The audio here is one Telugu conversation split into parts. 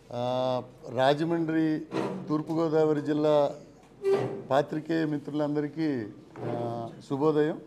రాజమండ్రి తూర్పుగోదావరి జిల్లా పాత్రికేయ మిత్రులందరికీ శుభోదయం.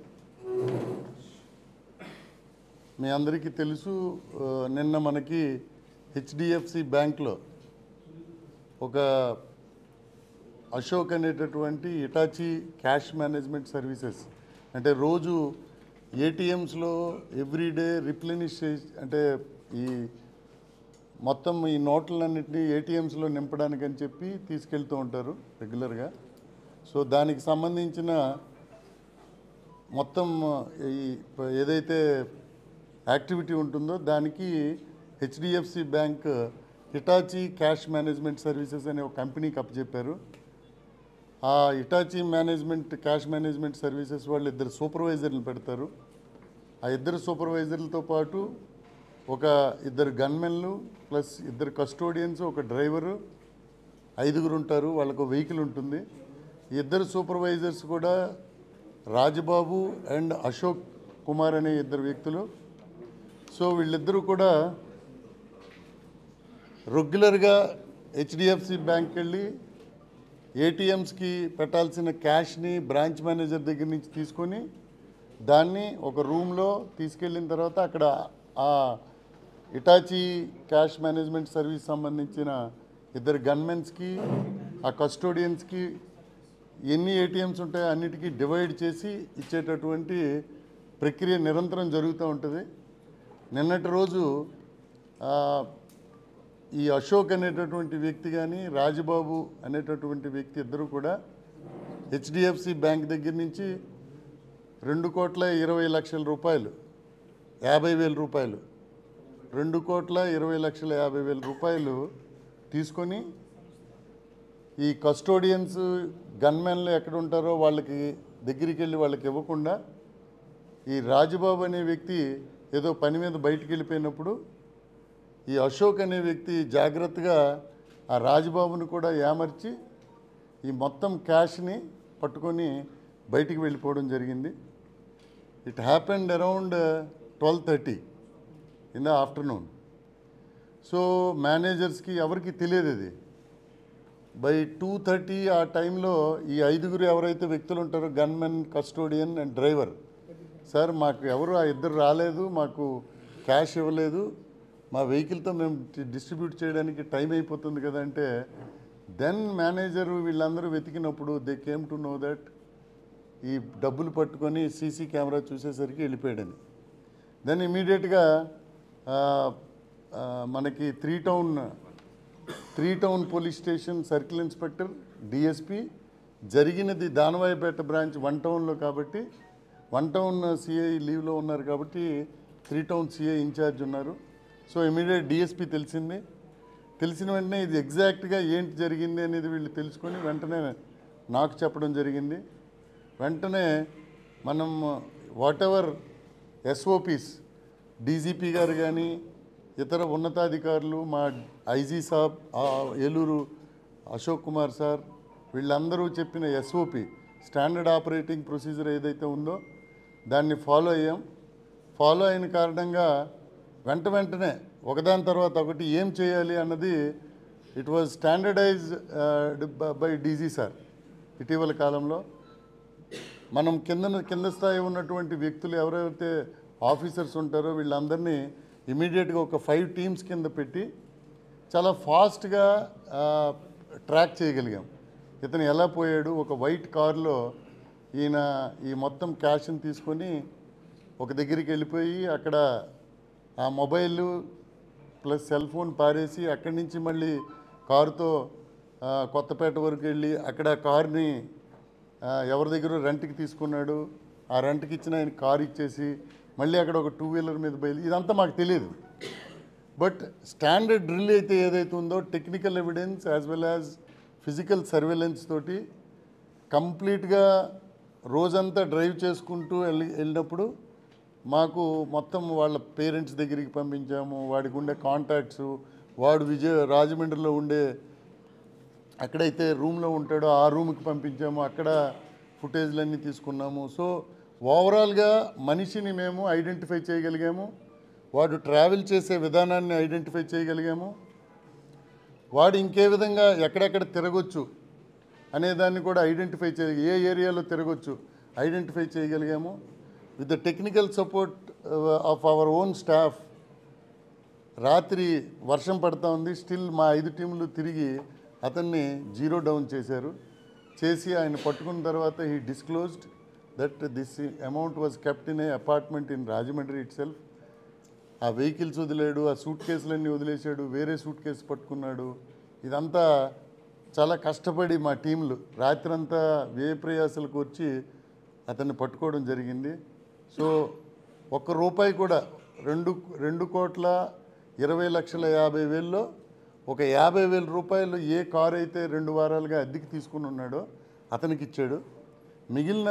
మీ అందరికీ తెలుసు, నిన్న మనకి హెచ్డిఎఫ్సి బ్యాంక్లో ఒక అశోక్ అనేటటువంటి ఇటాచీ క్యాష్ మేనేజ్మెంట్ సర్వీసెస్ అంటే రోజు ఏటీఎంస్లో ఎవ్రీడే రిప్లెనిష్ అంటే ఈ మొత్తం ఈ నోట్లన్నింటినీ ఏటీఎంస్లో నింపడానికి అని చెప్పి తీసుకెళ్తూ ఉంటారు రెగ్యులర్గా. సో దానికి సంబంధించిన మొత్తం ఈ ఏదైతే యాక్టివిటీ ఉంటుందో దానికి HDFC bank Hitachi cash management services అనే ఒక కంపెనీకి అప్పచెప్పారు. ఆ హిటాచీ క్యాష్ మేనేజ్మెంట్ సర్వీసెస్ వాళ్ళు ఇద్దరు సూపర్వైజర్లు పెడతారు. ఆ ఇద్దరు సూపర్వైజర్లతో పాటు ఒక ఇద్దరు గన్మెన్లు ప్లస్ ఇద్దరు కస్టోడియన్స్, ఒక డ్రైవరు, 5గురు ఉంటారు. వాళ్ళకు వెహికల్ ఉంటుంది. ఈ ఇద్దరు సూపర్వైజర్స్ కూడా రాజబాబు అండ్ అశోక్ కుమార్ అనే ఇద్దరు వ్యక్తులు. సో వీళ్ళిద్దరూ కూడా రెగ్యులర్గా హెచ్డిఎఫ్సి బ్యాంక్కి వెళ్ళి ఏటీఎంస్కి పెట్టాల్సిన క్యాష్ని బ్రాంచ్ మేనేజర్ దగ్గర నుంచి తీసుకొని దాన్ని ఒక రూమ్లో తీసుకెళ్ళిన తర్వాత అక్కడ ఆ హిటాచీ క్యాష్ మేనేజ్మెంట్ సర్వీస్ సంబంధించిన ఇద్దరు గన్మెన్స్కి, ఆ కస్టోడియన్స్కి ఎన్ని ఏటీఎంస్ ఉంటాయో అన్నిటికీ డివైడ్ చేసి ఇచ్చేటటువంటి ప్రక్రియ నిరంతరం జరుగుతూ ఉంటుంది. నిన్నటి రోజు ఈ అశోక్ అనేటటువంటి వ్యక్తి కానీ రాజబాబు అనేటటువంటి వ్యక్తి ఇద్దరు కూడా హెచ్డిఎఫ్సి బ్యాంక్ దగ్గర నుంచి 2,20,00,000 రూపాయలు, 50,000 రూపాయలు, 2,20,50,000 రూపాయలు తీసుకొని ఈ కస్టోడియన్స్ గన్మెన్లు ఎక్కడ ఉంటారో వాళ్ళకి దగ్గరికి వెళ్ళి వాళ్ళకి ఇవ్వకుండా ఈ రాజబాబు అనే వ్యక్తి ఏదో పని మీద బయటికి వెళ్ళిపోయినప్పుడు ఈ అశోక్ అనే వ్యక్తి జాగ్రత్తగా ఆ రాజబాబుని కూడా ఏమర్చి ఈ మొత్తం క్యాష్ని పట్టుకొని బయటికి వెళ్ళిపోవడం జరిగింది. It happened around 12:30 in the afternoon. So మేనేజర్స్కి ఎవరికి తెలియదు ఇది. బై 2:30 ఆ టైంలో ఈ 5గురు ఎవరైతే వ్యక్తులు ఉంటారో gunmen, custodian and driver, sir మాకు ఎవరు ఆ ఇద్దరు రాలేదు, మాకు క్యాష్ ఇవ్వలేదు, మా వెహికల్తో మేము డిస్ట్రిబ్యూట్ చేయడానికి టైం అయిపోతుంది కదా అంటే, దెన్ మేనేజరు వీళ్ళందరూ వెతికినప్పుడు they came to know that ఈ డబ్బులు పట్టుకొని సీసీ కెమెరా చూసేసరికి వెళ్ళిపోయాడని. దెన్ ఇమీడియట్గా మనకి three town police station circle inspector, DSP, జరిగినది దానవాయిపేట బ్రాంచ్ 1 టౌన్లో కాబట్టి 1 టౌన్ సిఐ లీవ్లో ఉన్నారు కాబట్టి 3 టౌన్ సిఐ ఇన్ఛార్జ్ ఉన్నారు. సో ఇమీడియట్ డిఎస్పి తెలిసిన వెంటనే ఇది ఎగ్జాక్ట్గా ఏంటి జరిగింది అనేది వీళ్ళు తెలుసుకొని వెంటనే నాకు చెప్పడం జరిగింది. వెంటనే మనం వాట్ ఎవర్ ఎస్ఓపీస్ డీజీపీ గారు కానీ ఇతర ఉన్నతాధికారులు, మా ఐజీ సాబ్ ఏలూరు అశోక్ కుమార్ సార్, వీళ్ళందరూ చెప్పిన ఎస్ఓపి స్టాండర్డ్ ఆపరేటింగ్ ప్రొసీజర్ ఏదైతే ఉందో దాన్ని ఫాలో అయ్యాం. ఫాలో అయిన కారణంగా వెంటనే ఒకదాని తర్వాత ఒకటి ఏం చేయాలి అన్నది it was standardized by DG sir. ఇటీవల కాలంలో మనం కింద స్థాయి ఉన్నటువంటి వ్యక్తులు ఎవరైతే ఆఫీసర్స్ ఉంటారో వీళ్ళందరినీ ఇమీడియట్గా ఒక 5 టీమ్స్ కింద పెట్టి చాలా ఫాస్ట్గా ట్రాక్ చేయగలిగాం. ఇతను ఎలా పోయాడు, ఒక వైట్ కార్లో ఈయన ఈ మొత్తం క్యాష్ని తీసుకొని ఒక దగ్గరికి వెళ్ళిపోయి అక్కడ ఆ మొబైల్ ప్లస్ సెల్ ఫోన్ పారేసి అక్కడి నుంచి మళ్ళీ కారుతో కొత్తపేట వరకు వెళ్ళి అక్కడ కార్ని ఎవరి దగ్గర రెంట్కి తీసుకున్నాడు, ఆ రెంట్కి ఇచ్చిన ఆయన కారు ఇచ్చేసి మళ్ళీ అక్కడ ఒక 2 వీలర్ మీద ఇదంతా మాకు తెలియదు. బట్ స్టాండర్డ్ డ్రిల్ అయితే ఏదైతే ఉందో technical evidence as well as physical surveillance తోటి కంప్లీట్గా రోజంతా డ్రైవ్ చేసుకుంటూ వెళ్ళినప్పుడు మాకు మొత్తం వాళ్ళ పేరెంట్స్ దగ్గరికి పంపించాము. వాడికి ఉండే కాంటాక్ట్స్, వాడు రాజమండ్రిలో ఉండే ఎక్కడైతే రూమ్లో ఉంటాడో ఆ రూమ్కి పంపించాము. అక్కడ ఫుటేజ్లన్నీ తీసుకున్నాము. సో ఓవరాల్గా మనిషిని మేము ఐడెంటిఫై చేయగలిగాము. వాడు ట్రావెల్ చేసే విధానాన్ని ఐడెంటిఫై చేయగలిగాము. వాడు ఇంకే విధంగా ఎక్కడెక్కడ తిరగొచ్చు అనేదాన్ని కూడా ఐడెంటిఫై ఏ ఏరియాలో తిరగొచ్చు ఐడెంటిఫై చేయగలిగాము. With the technical support of our own staff. రాత్రి వర్షం పడతా ఉంది, స్టిల్ మా 5 టీంలు తిరిగి అతన్ని 0 డౌన్ చేశారు. చేసి ఆయన పట్టుకున్న తర్వాత he disclosed that this amount was kept in a apartment in Rajahmundry itself. ఆ వెహికల్స్ వదిలేడు, ఆ సూట్ కేసులన్నీ వదిలేశాడు, వేరే సూట్ కేసు పట్టుకున్నాడు. ఇదంతా చాలా కష్టపడి మా టీంలు రాత్రంతా వ్యయ ప్రయాసాలకు వచ్చి అతన్ని పట్టుకోవడం జరిగింది. సో ₹1 కూడా 2,20,50,000లో ఒక ₹50,000 ఏ కారు అయితే 2 వారాలుగా అద్దెకి తీసుకుని ఉన్నాడో అతనికి ఇచ్చాడు. మిగిలిన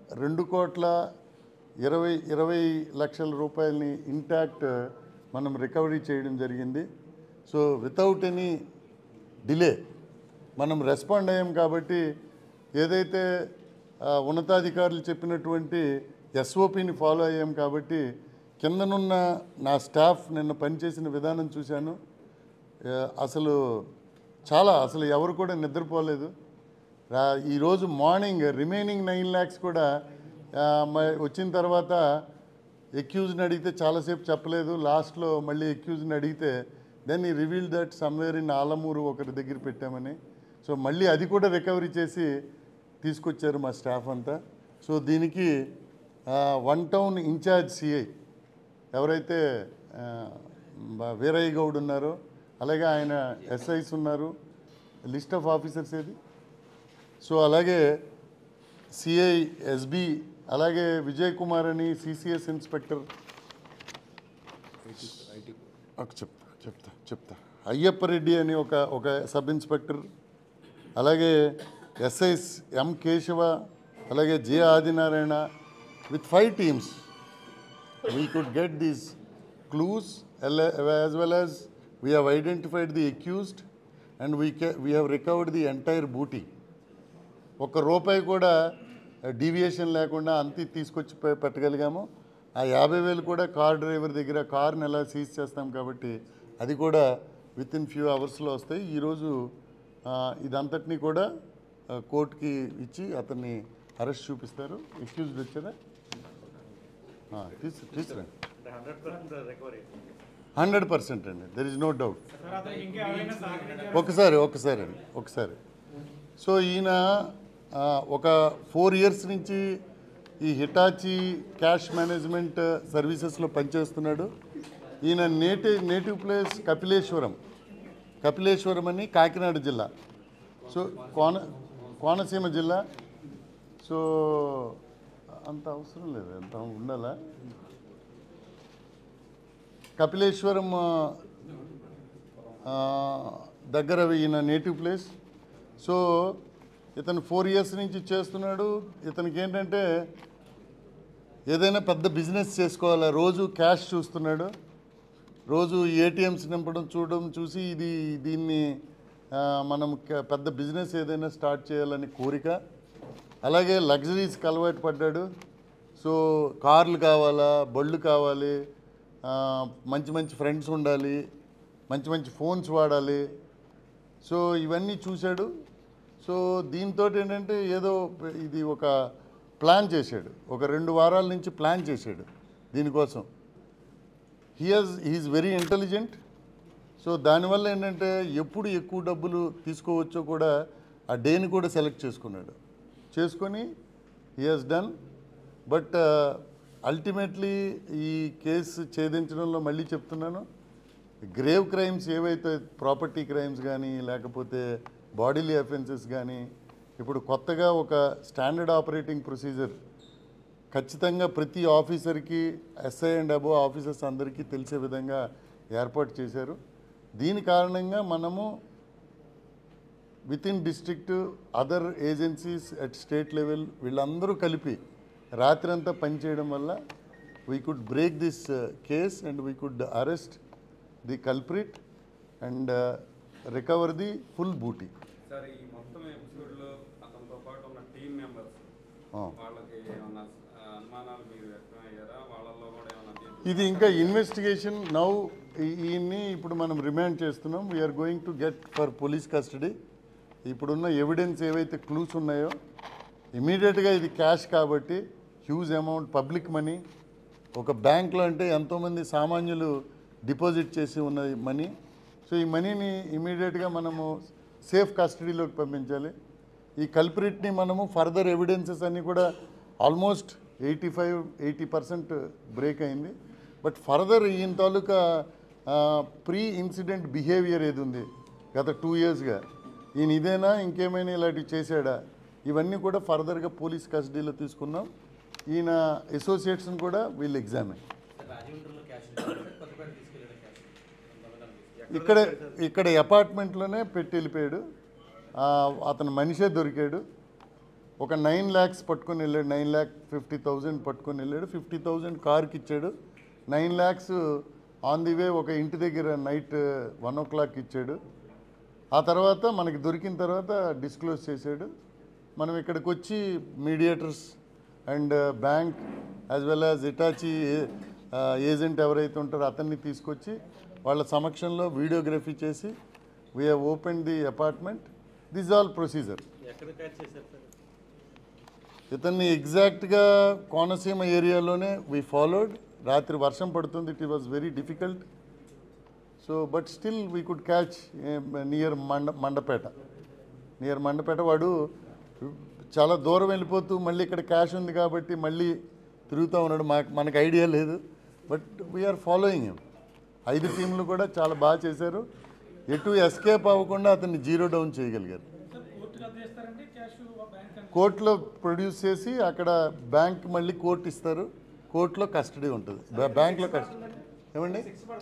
₹2,20,00,000 ఇంటాక్ట్ మనం రికవరీ చేయడం జరిగింది. సో వితౌట్ ఎనీ డిలే మనం రెస్పాండ్ అయ్యాం. కాబట్టి ఏదైతే ఉన్నతాధికారులు చెప్పినటువంటి SOPని ఫాలో అయ్యాం. కాబట్టి కిందనున్న నా స్టాఫ్ నిన్న పనిచేసిన విధానం చూశాను. అసలు ఎవరు కూడా నిద్రపోలేదు. ఈరోజు మార్నింగ్ రిమైనింగ్ 9 lakhs కూడా వచ్చిన తర్వాత ఎక్యూజ్ని అడిగితే చాలాసేపు చెప్పలేదు. లాస్ట్లో మళ్ళీ ఎక్యూజ్ని అడిగితే దెన్ ఈ reveal that somewhere in Alamuru ఒకరి దగ్గర పెట్టామని. సో మళ్ళీ అది కూడా రికవరీ చేసి తీసుకొచ్చారు మా స్టాఫ్ అంతా. సో దీనికి 1 టౌన్ ఇన్ఛార్జ్ CI ఎవరైతే వీరయ్య గౌడ్ ఉన్నారో, అలాగే ఆయన SIs ఉన్నారు. లిస్ట్ ఆఫ్ ఆఫీసర్స్ ఏది? సో అలాగే CI SB, అలాగే విజయ్ కుమార్ అని CCS ఇన్స్పెక్టర్, చెప్తా అయ్యప్ప రెడ్డి అని ఒక సబ్ ఇన్స్పెక్టర్, అలాగే SIs M కేశవ, అలాగే J Adinarayana. With 5 teams we could get these clues as well as we have identified the accused and we have recovered the entire booty. ₹1 కూడా డీవియేషన్ లేకుండా అంతే తీసుకొచ్చి పెట్టగలిగాము. ఆ 50,000 కూడా కార్ డ్రైవర్ దగ్గర, కార్ని ఎలా సీజ్ చేస్తాం కాబట్టి అది కూడా విత్ ఇన్ ఫ్యూ అవర్స్లో వస్తాయి. ఈరోజు ఇదంతటినీ కూడా కోర్టుకి ఇచ్చి అతన్ని అరెస్ట్ చూపిస్తారు. ఎక్యూజ్డ్ వచ్చారా? తీసుకురండి. 100% అండి, దెర్ ఇస్ నో డౌట్. ఒకసారి సో ఈయన ఒక 4 years నుంచి ఈ హిటాచి క్యాష్ మేనేజ్మెంట్ సర్వీసెస్లో పనిచేస్తున్నాడు. ఈయన నేటివ్ ప్లేస్ కపిలేశ్వరం అని కాకినాడ జిల్లా. సో కోనసీమ జిల్లా. సో అంత అవసరం లేదు, అంత ఉండాలా. కపిలేశ్వరం దగ్గర ఈయన నేటివ్ ప్లేస్. సో ఇతను 4 years నుంచి చేస్తున్నాడు. ఇతనికి ఏంటంటే ఏదైనా పెద్ద బిజినెస్ చేసుకోవాలా, రోజు క్యాష్ చూస్తున్నాడు, రోజు ATMs నింపడం చూసి దీన్ని మనం పెద్ద బిజినెస్ ఏదైనా స్టార్ట్ చేయాలని కోరిక. అలాగే లగ్జరీస్కి అలవాటు పడ్డాడు. సో కార్లు కావాలా, బళ్ళు కావాలి, మంచి ఫ్రెండ్స్ ఉండాలి, మంచి ఫోన్స్ వాడాలి. సో ఇవన్నీ చూశాడు. సో దీంతో ఏంటంటే ఏదో ఇది ఒక ప్లాన్ చేశాడు, ఒక 2 వారాల నుంచి ప్లాన్ చేశాడు దీనికోసం. He's very intelligent. సో దానివల్ల ఏంటంటే ఎప్పుడు ఎక్కువ డబ్బులు తీసుకోవచ్చో కూడా ఆ డేని కూడా సెలెక్ట్ చేసుకొని he has done. But ultimately ఈ కేసు ఛేదించడంలో మళ్ళీ చెప్తున్నాను, గ్రేవ్ క్రైమ్స్ ఏవైతే ప్రాపర్టీ క్రైమ్స్ కానీ లేకపోతే బాడీలీ అఫెన్సెస్ కానీ ఇప్పుడు కొత్తగా ఒక స్టాండర్డ్ ఆపరేటింగ్ ప్రొసీజర్ ఖచ్చితంగా ప్రతి ఆఫీసర్కి SI అండ్ అబోవ్ ఆఫీసర్స్ అందరికీ తెలిసే విధంగా ఏర్పాటు చేశారు. దీని కారణంగా మనము within district, other agencies at state level వీళ్ళందరూ కలిపి రాత్రంతా పనిచేయడం వల్ల we could break this case and we could arrest the culprit and recover the full booty. Sir ఈ మొత్తం ఎపిసోడ్లో అతనితో పాటు ఉన్న టీమ్ మెంబర్స్ వాళ్ళకి ఏమన్నా అనుమానాలు మీరు వ్యక్తం అయ్యారా? వాళ్ళల్లో కూడా ఏమన్నా ఇది ఇంకా ఇన్వెస్టిగేషన్ నౌ. ఈయన్ని ఇప్పుడు మనం రిమాండ్ చేస్తున్నాం. We're going to get for police custody. ఇప్పుడున్న ఎవిడెన్స్ ఏవైతే క్లూస్ ఉన్నాయో ఇమీడియట్గా ఇది క్యాష్ కాబట్టి హ్యూజ్ అమౌంట్ పబ్లిక్ మనీ, ఒక బ్యాంక్లో అంటే ఎంతోమంది సామాన్యులు డిపాజిట్ చేసి ఉన్న మనీ. సో ఈ మనీని ఇమీడియట్గా మనము సేఫ్ కస్టడీలోకి పంపించాలి. ఈ కల్ప్రిట్ని మనము ఫర్దర్ ఎవిడెన్సెస్ అన్నీ కూడా ఆల్మోస్ట్ 85-80% బ్రేక్ అయింది. బట్ ఫర్దర్ ఈయన తాలూకా ప్రీ ఇన్సిడెంట్ బిహేవియర్ ఏది ఉంది గత 2 yearsగా, ఈయన ఇదేనా ఇంకేమైనా ఇలాంటివి చేశాడా, ఇవన్నీ కూడా ఫర్దర్గా పోలీస్ కస్టడీలో తీసుకున్నాం. ఈయన అసోసియేట్స్ని కూడా వీళ్ళు ఎగ్జామిన్. ఇక్కడ అపార్ట్మెంట్లోనే పెట్టి వెళ్ళిపోయాడు. అతను మనిషే దొరికాడు. ఒక 9 lakhs పట్టుకొని వెళ్ళాడు. 9,50,000 పట్టుకొని వెళ్ళాడు. 50,000 కార్కి ఇచ్చాడు. 9 lakhs ఆన్ ది వే ఒక ఇంటి దగ్గర నైట్ 1 o'clock ఇచ్చాడు. ఆ తర్వాత మనకి దొరికిన తర్వాత డిస్క్లోజ్ చేశాడు. మనం ఇక్కడికి వచ్చి mediators and bank as well as Hitachi agent ఎవరైతే ఉంటారో అతన్ని తీసుకొచ్చి వాళ్ళ సమక్షంలో వీడియోగ్రఫీ చేసి we have open the apartment. This all procedure. ఇతన్ని ఎగ్జాక్ట్గా కోనసీమ ఏరియాలోనే వీ ఫాలోడ్. రాత్రి వర్షం పడుతుంది. It was very difficult. So but still we could catch near Mandapeta. వాడు చాలా దూరం వెళ్ళిపోతూ మళ్ళీ ఇక్కడ క్యాష్ ఉంది కాబట్టి మళ్ళీ తిరుగుతూ ఉన్నాడు. మనకు ఐడియా లేదు. But we are following him. 5 టీంలు కూడా చాలా బాగా చేశారు. ఎటు ఎస్కేప్ అవ్వకుండా అతన్ని జీరో డౌన్ చేయగలిగారు. కోర్టులో ప్రొడ్యూస్ చేసి అక్కడ బ్యాంక్ మళ్ళీ కోర్టు ఇస్తారు. కోర్టులో కస్టడీ ఉంటుంది. బ్యాంక్లో కస్టడీ ఏమండి.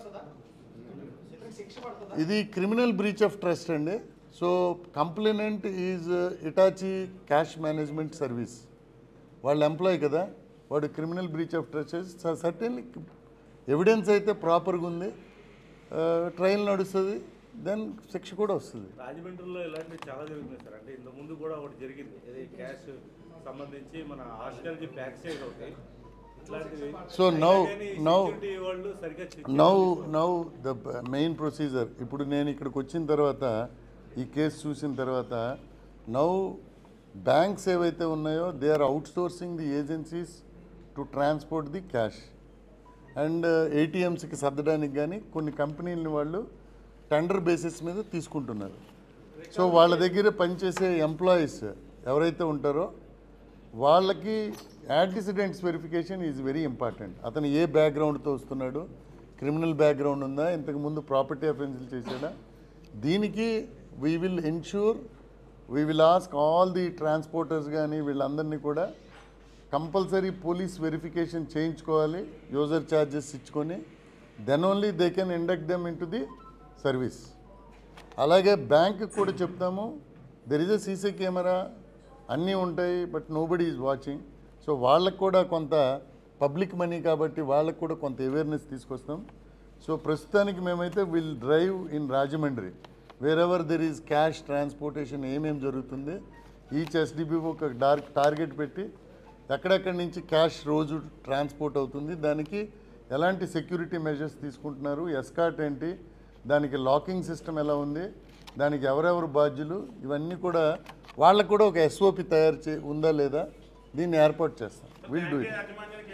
ఇది క్రిమినల్ బ్రీచ్ ఆఫ్ ట్రస్ట్ అండి. So complainant is Hitachi cash management service. వాళ్ళ ఎంప్లాయీ కదా, వాడు criminal breach of trust. Certainly evidence అయితే ప్రాపర్గా ఉంది. ట్రయల్ నడుస్తుంది. దెన్ శిక్ష కూడా వస్తుంది. రాజమండ్రిలో ఇలాంటివి చాలా జరుగుతున్నాయి సార్. అంటే ఇంత ముందు కూడా ఒకటి జరిగింది. ఇది క్యాష్ సంబంధించి మన హాస్టల్కి బ్యాక్ సైడ్ ఒకటి so now the main procedure. ఇప్పుడు నేను ఇక్కడికి వచ్చిన తర్వాత ఈ కేసు చూసిన తర్వాత నౌ బ్యాంక్స్ ఏవైతే ఉన్నాయో they are outsourcing the agencies to transport the cash and ఏటీఎంస్కి సర్దడానికి కానీ కొన్ని కంపెనీలని వాళ్ళు టెండర్ బేసిస్ మీద తీసుకుంటున్నారు. సో వాళ్ళ దగ్గర పనిచేసే ఎంప్లాయీస్ ఎవరైతే ఉంటారో వాళ్ళకి antecedents verification is very important. అతను ఏ బ్యాక్గ్రౌండ్తో వస్తున్నాడు, క్రిమినల్ బ్యాక్గ్రౌండ్ ఉందా, ఇంతకుముందు ప్రాపర్టీ అఫెన్స్లు చేశాడా, దీనికి we will ensure, we will ask all the transporters కానీ వీళ్ళందరినీ కూడా కంపల్సరీ పోలీస్ వెరిఫికేషన్ చేయించుకోవాలి. యూజర్ ఛార్జెస్ ఇచ్చుకొని then only they can induct them into the service. అలాగే బ్యాంకు కూడా చెప్తాము, there is a CC camera, అన్నీ ఉంటాయి, but nobody is watching. So వాళ్ళకు కూడా కొంత పబ్లిక్ మనీ కాబట్టి వాళ్ళకు కూడా కొంత అవేర్నెస్ తీసుకొస్తాం. సో ప్రస్తుతానికి మేమైతే will drive in Rajahmundry wherever there is cash transportation ఏమేమి జరుగుతుంది. ఈచ్ ఎస్డిబి ఒక టార్గెట్ పెట్టి ఎక్కడెక్కడి నుంచి క్యాష్ రోజు ట్రాన్స్పోర్ట్ అవుతుంది, దానికి ఎలాంటి సెక్యూరిటీ మెజర్స్ తీసుకుంటున్నారు, ఎస్కార్ట్ ఏంటి, దానికి లాకింగ్ సిస్టమ్ ఎలా ఉంది, దానికి ఎవరెవరు బాధ్యులు, ఇవన్నీ కూడా వాళ్ళకు కూడా ఒక ఎస్ఓపి తయారు ఉందా లేదా దీన్ని ఏర్పాటు చేస్తాం. Will do it.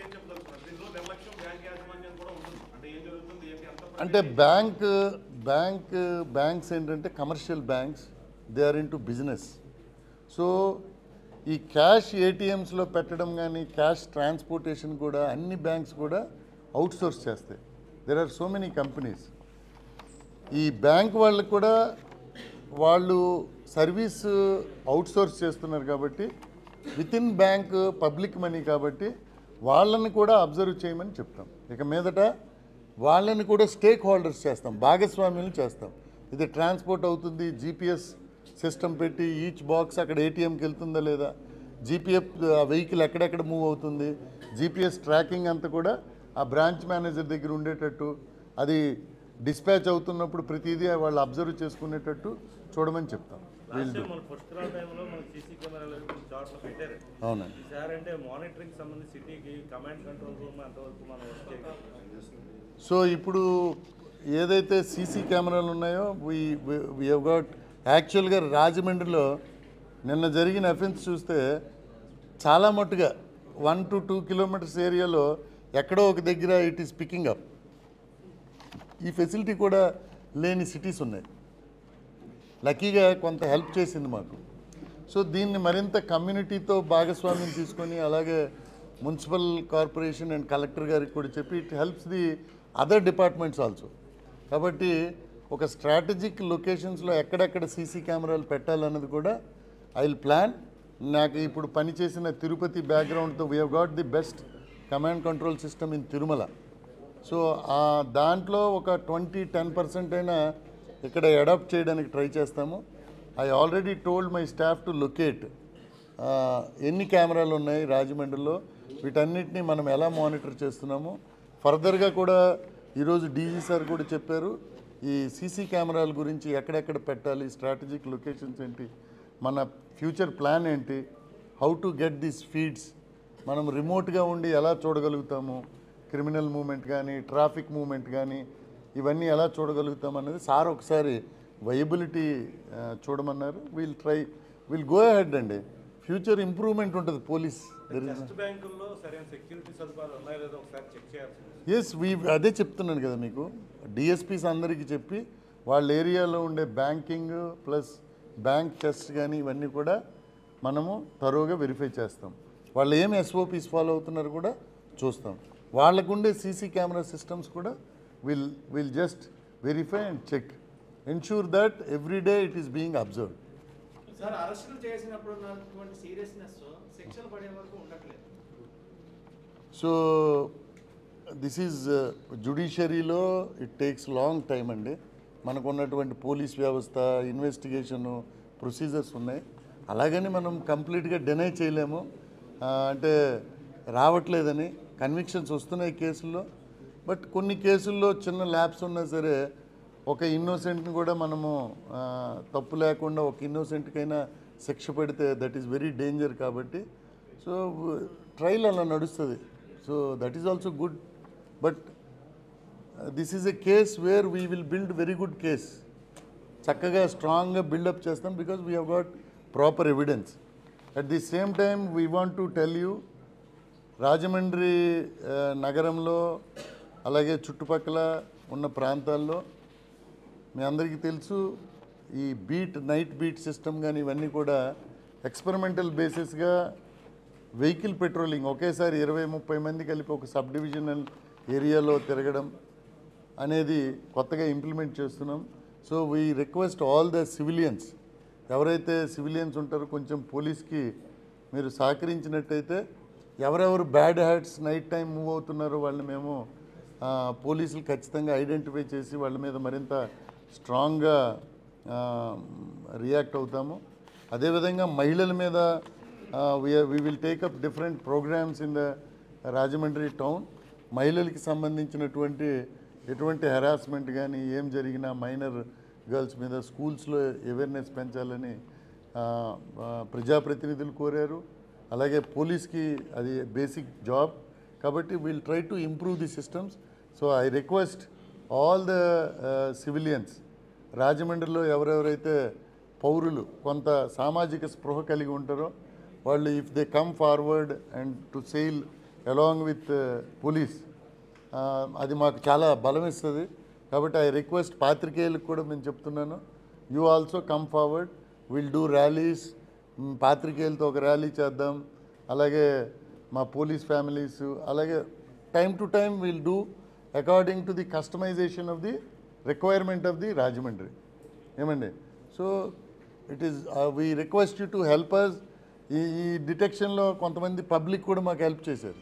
అంటే బ్యాంక్స్ ఏంటంటే commercial banks, they are into business. So ఈ క్యాష్ ఏటీఎంస్లో పెట్టడం కానీ క్యాష్ ట్రాన్స్పోర్టేషన్ కూడా అన్ని బ్యాంక్స్ కూడా అవుట్సోర్స్ చేస్తాయి. There are so many companies. ఈ బ్యాంక్ వాళ్ళకు కూడా వాళ్ళు సర్వీస్ అవుట్సోర్స్ చేస్తున్నారు కాబట్టి within bank public money కాబట్టి వాళ్ళని కూడా అబ్జర్వ్ చేయమని చెప్తాం. ఇక మీదట వాళ్ళని కూడా స్టేక్ హోల్డర్స్ చేస్తాం, భాగస్వామ్యులు చేస్తాం. ఇది ట్రాన్స్పోర్ట్ అవుతుంది, జీపీఎస్ సిస్టమ్ పెట్టి ఈచ్ బాక్స్ అక్కడ ఏటీఎంకి వెళ్తుందా లేదా, జీపీఎఫ్ వెహికల్ ఎక్కడెక్కడ మూవ్ అవుతుంది, జీపీఎస్ ట్రాకింగ్ అంతా కూడా ఆ బ్రాంచ్ మేనేజర్ దగ్గర ఉండేటట్టు, అది డిస్పాచ్ అవుతున్నప్పుడు ప్రతిదీ వాళ్ళు అబ్జర్వ్ చేసుకునేటట్టు చూడమని చెప్తాం. లాస్ట్ టైం మన పుష్కర టైంలో మన సీసీ కెమెరాలు కొన్ని చోట్ల పెట్టారు. అవునండి. ఈసారి అంటే మానిటరింగ్ సంబంధించి సిటీకి కమాండ్ కంట్రోల్ రూమ్ అంతవరకు మనం వచ్చే సో ఇప్పుడు ఏదైతే సీసీ కెమెరాలు ఉన్నాయో వీ హ్యావ్ గాట్ యాక్చువల్గా రాజమండ్రిలో నిన్న జరిగిన అఫెన్స్ చూస్తే చాలా మట్టుగా 1 to 2 కిలోమీటర్స్ ఏరియాలో ఎక్కడో ఒక దగ్గర ఇట్ ఈస్ పికింగ్ అప్. ఈ ఫెసిలిటీ కూడా లేని సిటీస్ ఉన్నాయి. లక్కీగా కొంత హెల్ప్ చేసింది మాకు. సో దీన్ని మరింత కమ్యూనిటీతో భాగస్వామ్యం తీసుకొని అలాగే మున్సిపల్ కార్పొరేషన్ అండ్ కలెక్టర్ గారికి కూడా చెప్పి it helps the other departments also. కాబట్టి ఒక స్ట్రాటజిక్ లొకేషన్స్లో ఎక్కడెక్కడ సీసీ కెమెరాలు పెట్టాలన్నది కూడా ఐ విల్ ప్లాన్. నాకు ఇప్పుడు పనిచేసిన తిరుపతి బ్యాక్గ్రౌండ్తో we have got the best command control system in Tirumala. So దాంట్లో ఒక 10% అయినా ఇక్కడ అడాప్ట్ చేయడానికి ట్రై చేస్తాము. I already told my staff to locate ఎన్ని కెమెరాలు ఉన్నాయి రాజమండ్రిలో, వీటన్నిటిని మనం ఎలా మానిటర్ చేస్తున్నాము. ఫర్దర్గా కూడా ఈరోజు డీజీ సార్ కూడా చెప్పారు ఈ సీసీ కెమెరాల గురించి ఎక్కడెక్కడ పెట్టాలి, స్ట్రాటజిక్ లొకేషన్స్ ఏంటి, మన ఫ్యూచర్ ప్లాన్ ఏంటి, how to get this feeds, మనం రిమోట్గా ఉండి ఎలా చూడగలుగుతాము, క్రిమినల్ మూమెంట్ కానీ ట్రాఫిక్ మూమెంట్ కానీ ఇవన్నీ ఎలా చూడగలుగుతాం అన్నది సార్ ఒకసారి వైబిలిటీ చూడమన్నారు. విల్ గో అహెడ్ అండి. ఫ్యూచర్ ఇంప్రూవ్మెంట్ ఉంటుంది పోలీస్. టెస్ట్ బ్యాంకుల్లో సరైన సెక్యూరిటీ సదుపాయాలు ఉన్నాయో లేదో ఒకసారి చెక్ చేయాల్సింది. ఎస్ అదే చెప్తున్నాను కదా మీకు. డిఎస్పీస్ అందరికీ చెప్పి వాళ్ళ ఏరియాలో ఉండే బ్యాంకింగ్ ప్లస్ బ్యాంక్ టెస్ట్ కానీ ఇవన్నీ కూడా మనము తరోగా వెరిఫై చేస్తాం. వాళ్ళు ఏం ఎస్ఓపీస్ ఫాలో అవుతున్నారు కూడా చూస్తాం. వాళ్ళకుండే సీసీ కెమెరా సిస్టమ్స్ కూడా will just verify and check, ensure that every day it is being observed. Sir అరెస్టులు చేసినప్పుడు ఉన్నటువంటి సీరియస్నెస్ శిక్షలు పడే వరకు ఉండట్లేదు. సో దిస్ ఈజ్ జ్యుడిషియరీలో ఇట్ టేక్స్ లాంగ్ టైం అండి. మనకు ఉన్నటువంటి పోలీస్ వ్యవస్థ, ఇన్వెస్టిగేషను, ప్రొసీజర్స్ ఉన్నాయి. అలాగని మనం కంప్లీట్గా డినై చేయలేము. అంటే రావట్లేదని కన్విక్షన్స్ వస్తున్నాయి కేసుల్లో. బట్ కొన్ని కేసుల్లో చిన్న ల్యాబ్స్ ఉన్నా సరే ఒక ఇన్నోసెంట్ని కూడా మనము తప్పు లేకుండా ఒక ఇన్నోసెంట్కైనా శిక్ష పెడితే దట్ ఈస్ వెరీ డేంజర్. కాబట్టి సో ట్రయల్ అలా నడుస్తుంది. So that is also good. But this is a case where we will build very good case. చక్కగా స్ట్రాంగ్గా బిల్డప్ చేస్తాం because we have got proper evidence. At the same time we want to tell you, Rajahmundry నగరంలో అలాగే చుట్టుపక్కల ఉన్న ప్రాంతాల్లో మీ అందరికీ తెలుసు ఈ నైట్ బీట్ సిస్టమ్ కానీ ఇవన్నీ కూడా ఎక్స్పెరిమెంటల్ బేసిస్గా వెహికల్ పెట్రోలింగ్ ఒకేసారి 20-30 మంది కలిపి ఒక సబ్ డివిజనల్ ఏరియాలో తిరగడం అనేది కొత్తగా ఇంప్లిమెంట్ చేస్తున్నాం. So we request all the civilians, ఎవరైతే సివిలియన్స్ ఉంటారో కొంచెం పోలీస్కి మీరు సహకరించినట్టయితే ఎవరెవరు bad hats night time move అవుతున్నారో వాళ్ళని మేము పోలీసులు ఖచ్చితంగా ఐడెంటిఫై చేసి వాళ్ళ మీద మరింత స్ట్రాంగ్గా రియాక్ట్ అవుతాము. అదేవిధంగా మహిళల మీద we will take up different programmes in the Rajahmundry town. మహిళలకి సంబంధించినటువంటి ఎటువంటి హెరాస్మెంట్ కానీ ఏం జరిగినా మైనర్ గర్ల్స్ మీద స్కూల్స్లో అవేర్నెస్ పెంచాలని ప్రజాప్రతినిధులు కోరారు. అలాగే పోలీస్కి అది బేసిక్ జాబ్ కాబట్టి will try to improve the systems. So I request all the civilians, రాజమండ్రిలో ఎవరెవరైతే పౌరులు కొంత సామాజిక స్పృహ కలిగి ఉంటారో వాళ్ళు if they come forward and to sail along with police, అది మాకు చాలా బలం ఇస్తుంది. కాబట్టి ఐ రిక్వెస్ట్ పాత్రికేయులకు కూడా నేను చెప్తున్నాను, you also come forward, will do rallies. పాత్రికేయులతో ఒక ర్యాలీ చేద్దాం. అలాగే మా పోలీస్ ఫ్యామిలీస్, అలాగే time to time will do according to the customisation of the requirement of the Rajahmundry. ఏమండి? So it is we request you to help us. ఈ డిటెక్షన్లో కొంతమంది పబ్లిక్ కూడా మాకు హెల్ప్ చేశారు.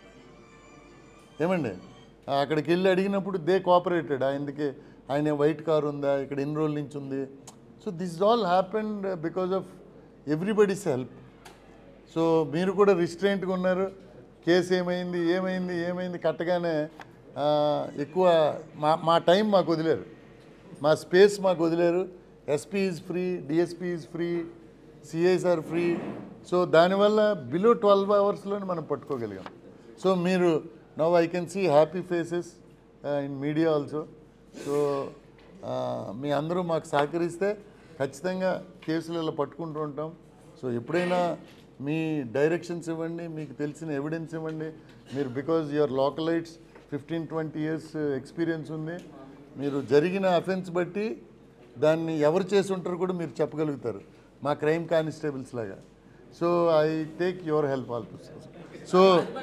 ఏమండి? అక్కడికి వెళ్ళి అడిగినప్పుడు దే కోఆపరేటెడ్. ఆయన వైట్ కార్ ఉందా, ఇక్కడ ఎన్ని రోజుల నుంచి ఉంది. So this all happened because of everybody's help. So మీరు కూడా రిస్ట్రెయింట్గా ఉన్నారు. కేసు ఏమైంది కట్టగానే ఎక్కువ మా టైం మాకు వదిలేరు, మా స్పేస్ మాకు వదిలేరు. SP is free, DSP is free, CIs are free. So దానివల్ల బిలో 12 అవర్స్లోనే మనం పట్టుకోగలిగాం. సో మీరు now I can see happy faces in media also. So మీ అందరూ మాకు సహకరిస్తే ఖచ్చితంగా కేసులలో పట్టుకుంటూ ఉంటాం. సో ఎప్పుడైనా మీ డైరెక్షన్స్ ఇవ్వండి, మీకు తెలిసిన ఎవిడెన్స్ ఇవ్వండి. మీరు because your localites 15-20 years experience ఉంది. మీరు జరిగిన అఫెన్స్ బట్టి దాన్ని ఎవరు చేసి ఉంటారో కూడా మీరు చెప్పగలుగుతారు, మా క్రైమ్ కానిస్టేబుల్స్ లాగా. So I take your help also. So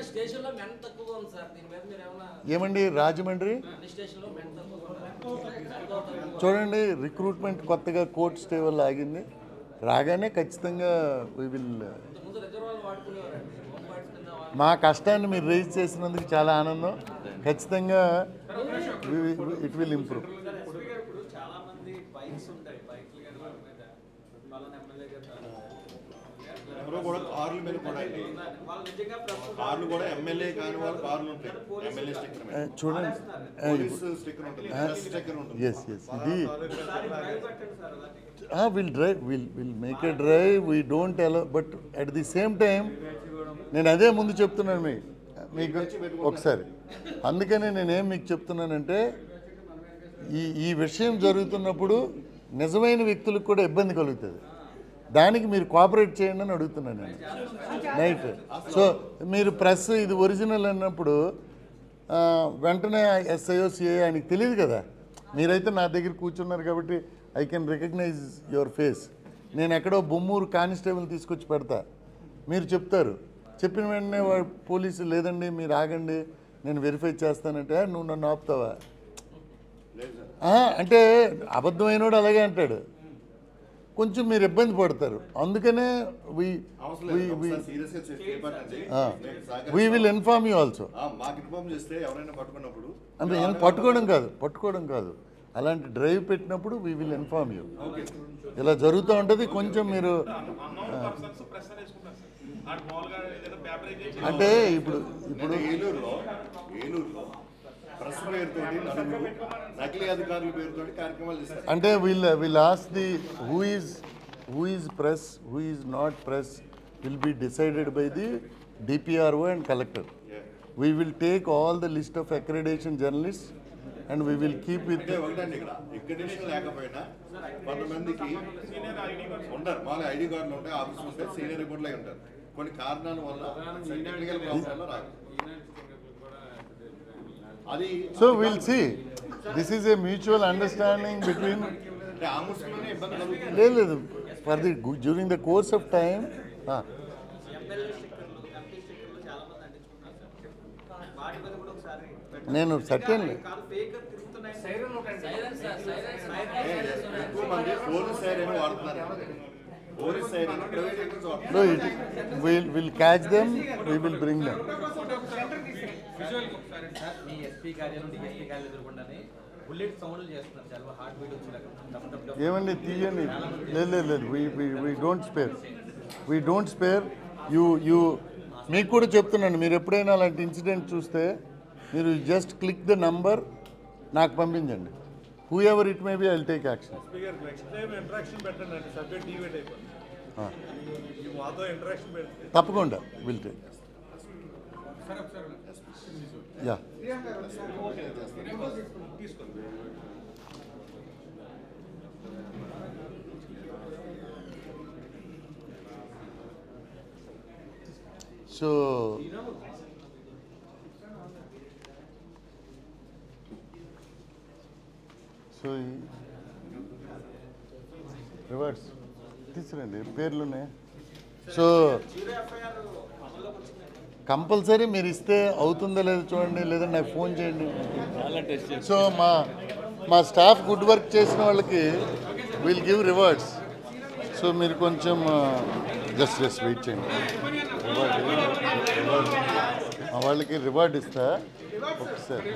ఏమండి రాజమండ్రి చూడండి, రిక్రూట్మెంట్ కొత్తగా కోర్ట్ స్టే వల్ల ఆగింది. రాగానే ఖచ్చితంగా వీ విల్, మా కష్టాన్ని మీరు రేజ్ చేసినందుకు చాలా ఆనందం. ఖచ్చితంగా ఇట్ విల్ ఇంప్రూవ్. ఇప్పుడు చాలా మంది బైక్స్ ఉంటాయి, బైక్లు కానీ వాళ్ళ మీద పలానా ఎమ్మెల్యే గారు ఎవరో కూడా కార్ల మీద కూడా వాళ్ళు నిజంగా కార్లు కూడా ఎమ్మెల్యే కాని వాళ్ళు కార్లు ఉంటాయి. ఎమ్మెల్యే స్టిక్కర్ మీద చూడండి, పోలీస్ స్టిక్కర్ ఉంటుంది, ప్రెస్ స్టిక్కర్ ఉంటుంది. ఎస్ ఎస్, ఇది పెట్టండి సార్ అలాంటి will drive, will make a drive. We don't allow, but at the same time నేను అదే ముందు చెప్తున్నాను మీకు ఒకసారి. అందుకనే నేనేం మీకు చెప్తున్నానంటే, ఈ విషయం జరుగుతున్నప్పుడు నిజమైన వ్యక్తులకు కూడా ఇబ్బంది కలుగుతుంది. దానికి మీరు కోఆపరేట్ చేయండి అని అడుగుతున్నాను నేను నైట్. సో మీరు ప్రెస్ ఇది ఒరిజినల్ అన్నప్పుడు వెంటనే ఎస్ఐఓ సిఐ ఆయనకి తెలియదు కదా. మీరైతే నా దగ్గర కూర్చున్నారు కాబట్టి I can recognise your face. నేను ఎక్కడో బొమ్మూరు కానిస్టేబుల్ తీసుకొచ్చి పెడతా, మీరు చెప్తారు. చెప్పిన వెంటనే వాడు పోలీసు లేదండి మీరు ఆగండి నేను వెరిఫై చేస్తానంటే నువ్వు నన్ను ఆపుతావా? అంటే అబద్ధమైనోడు అలాగే అంటాడు. కొంచెం మీరు ఇబ్బంది పడతారు. అందుకనే we will inform you also. మాకు ఇన్ఫార్మ్ చేస్తే ఎవరైనా పట్టుకున్నప్పుడు అంటే పట్టుకోవడం కాదు, అలాంటి డ్రైవ్ పెట్టినప్పుడు వీ విల్ ఇన్ఫార్మ్ యూ. ఇలా జరుగుతూ ఉంటుంది. కొంచెం మీరు అంటే ఇప్పుడు ఏలూరులో ప్రెస్ పేరుతోటి నలుగురు నకిలీ అధికారుల పేరుతోటి కార్యక్రమాలు చేస్తారు. అంటే we'll ask the who is press, who is not press will be decided by the DPRO and collector. We will take all the list of accreditation journalist and we will keep with. ఒకటండి, ఇక్కడ అక్రెడిటేషన్ లేకపోయినా కొంతమందికి ఉంటారు, మామూలుగా ఐడి కార్డులు ఉంటాయి, ఆఫీసులు ఉంటాయి, సీనియర్ రిపోర్ట్లు అయి ఉంటారు. కొన్ని కారణాల వల్ల టెక్నికల్ ప్రాబ్లం వల్ల రాదు. అది so will see, this is a mutual understanding between. అంటే ఆ ముసుగులోనే ఇబ్బంది కలుగుతుంది. లేదు for the during the course of time. MLA స్టిక్కర్లు, ఎంపీ స్టిక్కర్లు చాలా మంది అంటించుకుంటారు సార్. వాటి మీద కూడా ఒకసారి నేను సత్యం కాదు ఫేక్ తిరుగుతున్నాయి. ఎక్కువ మంది పోలీస్ సైరన్ వాడుతున్నారు. పోలీస్ సైరన్ ప్రైవేట్ వెహికల్స్ వాడుతున్నారు. No, we'll catch them, we will bring them. మీ ఎస్పీ కార్యాలయం డిఎస్పీ కార్యాలయం ఎదుర్కొండానే బుల్లెట్ సౌండ్లు చేస్తున్నారు, చాలా హార్ట్ బీట్ వచ్చిన ఏమండి తీయండి. లేదు వీ డోంట్ స్పేర్ యూ. మీకు కూడా చెప్తున్నాను, మీరు ఎప్పుడైనా అలాంటి ఇన్సిడెంట్ చూస్తే మీరు జస్ట్ క్లిక్ ద నంబర్ నాకు పంపించండి. Whoever it may be I will take action. Next time interaction పెట్టండి, సబ్జెక్ట్ డివేట్ అయిపోయింది. మాతో ఇంటరాక్షన్ పెడితే తప్పకుండా will take. Yeah so reverse తీసుకురండి పేర్లునే. సో కంపల్సరీ మీరు ఇస్తే అవుతుందో లేదో చూడండి, లేదంటే నాకు ఫోన్ చేయండి. సో మా స్టాఫ్ గుడ్ వర్క్ చేసిన వాళ్ళకి విల్ గివ్ రివార్డ్స్. సో మీరు కొంచెం జస్ట్ వెయిట్ చేయండి. వాళ్ళకి రివార్డ్ ఇస్తా ఒకసారి.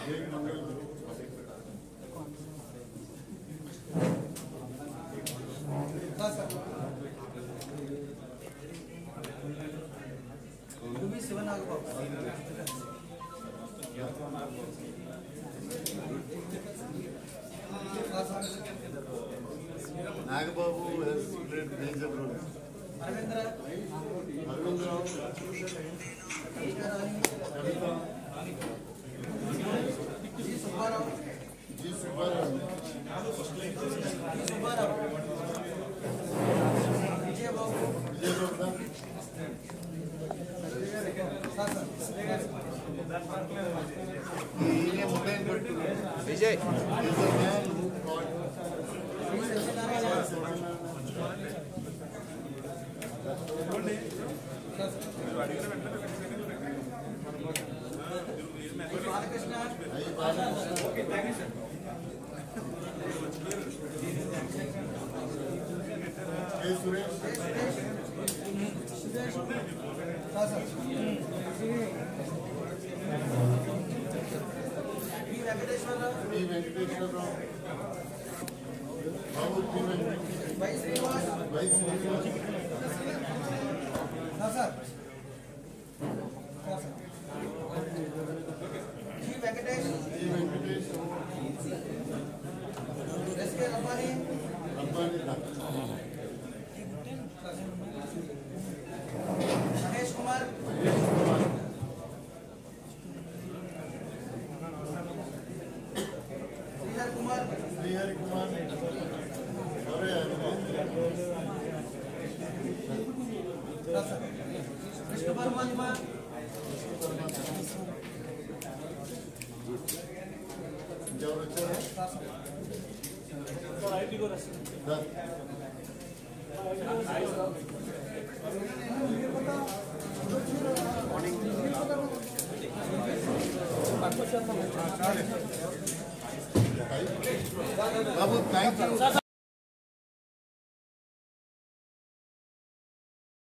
Nagababu has played major roles. Arvind Rao, Kavita, G. Subbarao, Vijay. Babu, thank you.